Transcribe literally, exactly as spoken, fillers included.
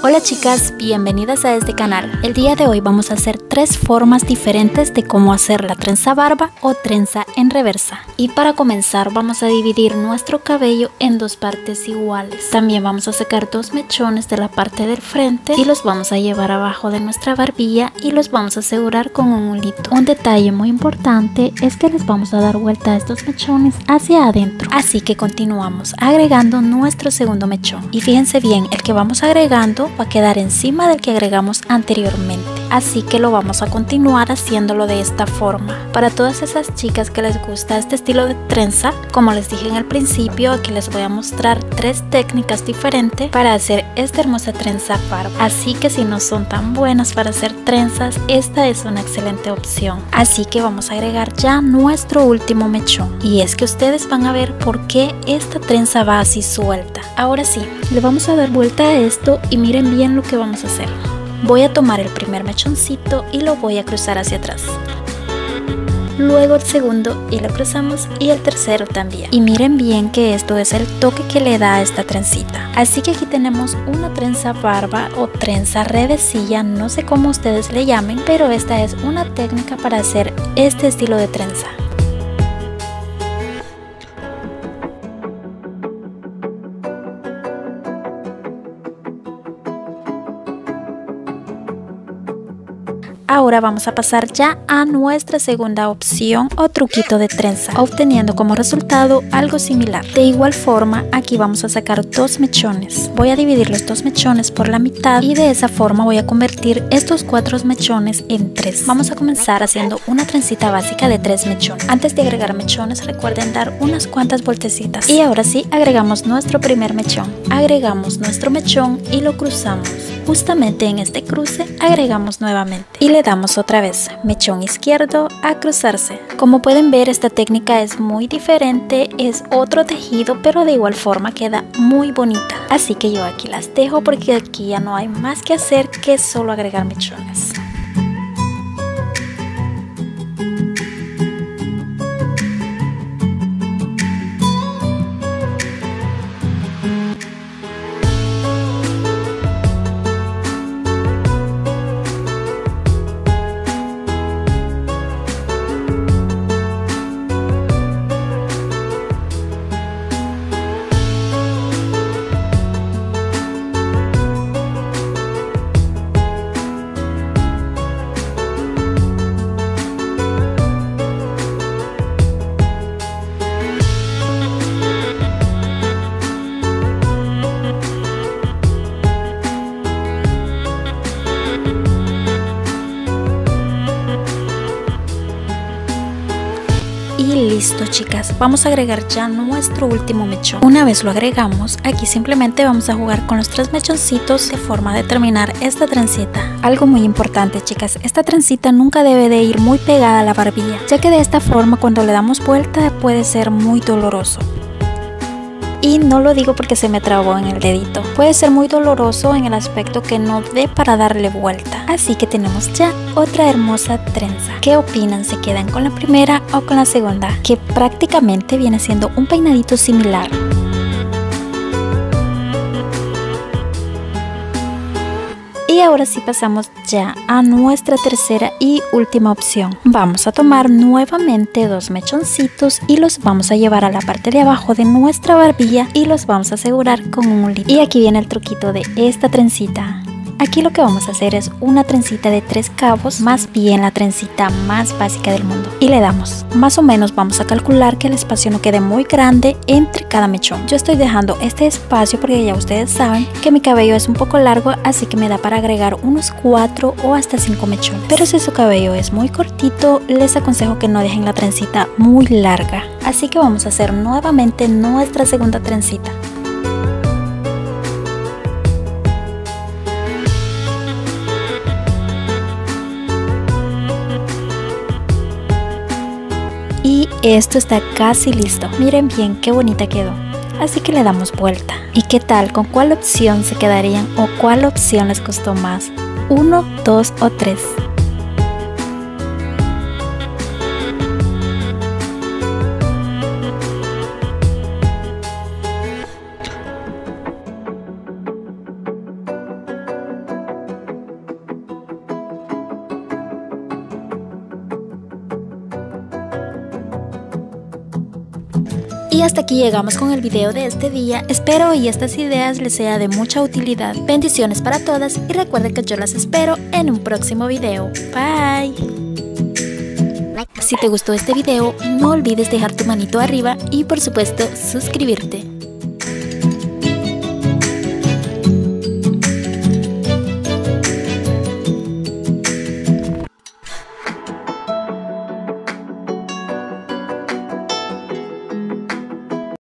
Hola chicas, bienvenidas a este canal. El día de hoy vamos a hacer tres formas diferentes de cómo hacer la trenza barba o trenza en reversa. Y para comenzar vamos a dividir nuestro cabello en dos partes iguales. También vamos a sacar dos mechones de la parte del frente y los vamos a llevar abajo de nuestra barbilla y los vamos a asegurar con un hilito. Un detalle muy importante es que les vamos a dar vuelta a estos mechones hacia adentro. Así que continuamos agregando nuestro segundo mechón. Y fíjense bien, el que vamos agregando va a quedar encima del que agregamos anteriormente, así que lo vamos a continuar haciéndolo de esta forma. Para todas esas chicas que les gusta este estilo de trenza, como les dije en el principio, aquí les voy a mostrar tres técnicas diferentes para hacer esta hermosa trenza barba, así que si no son tan buenas para hacer trenzas, esta es una excelente opción. Así que vamos a agregar ya nuestro último mechón, y es que ustedes van a ver por qué esta trenza va así suelta. Ahora sí, le vamos a dar vuelta a esto y miren bien lo que vamos a hacer. Voy a tomar el primer mechoncito y lo voy a cruzar hacia atrás. Luego el segundo y lo cruzamos, y el tercero también. Y miren bien que esto es el toque que le da a esta trencita. Así que aquí tenemos una trenza barba o trenza redecilla, no sé cómo ustedes le llamen, pero esta es una técnica para hacer este estilo de trenza. Ahora vamos a pasar ya a nuestra segunda opción o truquito de trenza, obteniendo como resultado algo similar. De igual forma, aquí vamos a sacar dos mechones. Voy a dividir los dos mechones por la mitad y de esa forma voy a convertir estos cuatro mechones en tres. Vamos a comenzar haciendo una trencita básica de tres mechones. Antes de agregar mechones, recuerden dar unas cuantas vueltecitas. Y ahora sí, agregamos nuestro primer mechón. Agregamos nuestro mechón y lo cruzamos. Justamente en este cruce agregamos nuevamente y le damos otra vez mechón izquierdo a cruzarse. Como pueden ver, esta técnica es muy diferente, es otro tejido, pero de igual forma queda muy bonita. Así que yo aquí las dejo porque aquí ya no hay más que hacer que solo agregar mechones. Y listo chicas, vamos a agregar ya nuestro último mechón. Una vez lo agregamos, aquí simplemente vamos a jugar con los tres mechoncitos de forma de terminar esta trencita. Algo muy importante chicas, esta trencita nunca debe de ir muy pegada a la barbilla, ya que de esta forma cuando le damos vuelta puede ser muy doloroso. Y no lo digo porque se me trabó en el dedito. Puede ser muy doloroso en el aspecto que no dé para darle vuelta. Así que tenemos ya otra hermosa trenza. ¿Qué opinan? ¿Se quedan con la primera o con la segunda? Que prácticamente viene siendo un peinadito similar. Y ahora sí pasamos ya a nuestra tercera y última opción. Vamos a tomar nuevamente dos mechoncitos y los vamos a llevar a la parte de abajo de nuestra barbilla y los vamos a asegurar con un hilito. Y aquí viene el truquito de esta trencita. Aquí lo que vamos a hacer es una trencita de tres cabos, más bien la trencita más básica del mundo. Y le damos, más o menos vamos a calcular que el espacio no quede muy grande entre cada mechón. Yo estoy dejando este espacio porque ya ustedes saben que mi cabello es un poco largo, así que me da para agregar unos cuatro o hasta cinco mechones. Pero si su cabello es muy cortito, les aconsejo que no dejen la trencita muy larga. Así que vamos a hacer nuevamente nuestra segunda trencita. Y esto está casi listo. Miren bien qué bonita quedó. Así que le damos vuelta. ¿Y qué tal? ¿Con cuál opción se quedarían o cuál opción les costó más? ¿Uno, dos o tres? Y hasta aquí llegamos con el video de este día. Espero y estas ideas les sea de mucha utilidad. Bendiciones para todas y recuerden que yo las espero en un próximo video. Bye. Si te gustó este video, no olvides dejar tu manito arriba y por supuesto suscribirte.